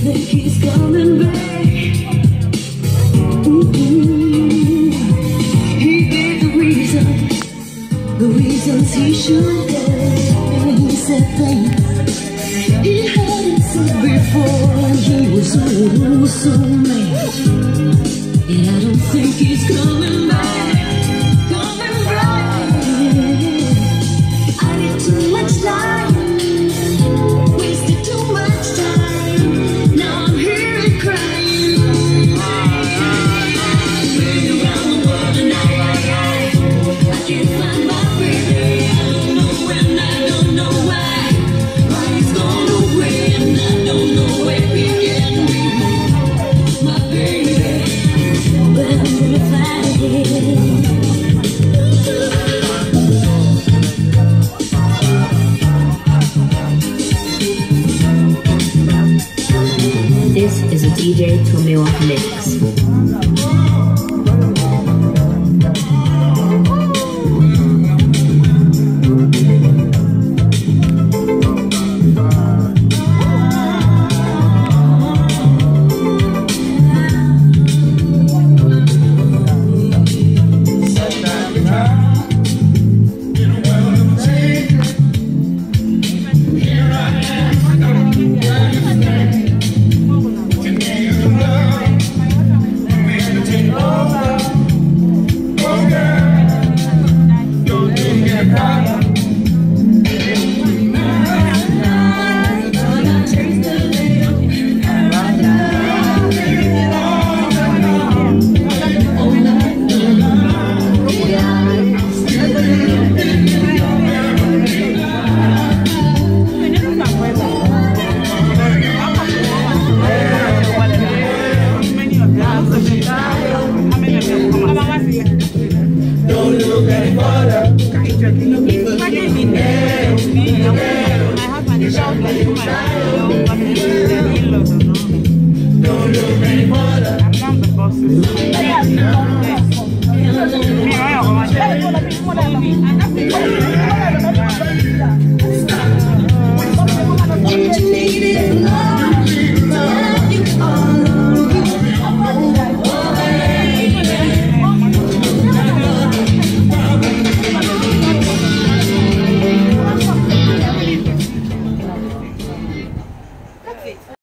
think he's coming back. He gave the reasons he should go. And he said things he hadn't said before, and he was so mad. And I don't think he's coming back. I did too much time, wasted too much time. Now I'm here and crying. Been around the world tonight. I can't find my baby. I don't know when, I don't know why. Why he's gone away, and I don't know where he can be. My baby, but I'm gonna find him. This is a DJ Tommy Mix.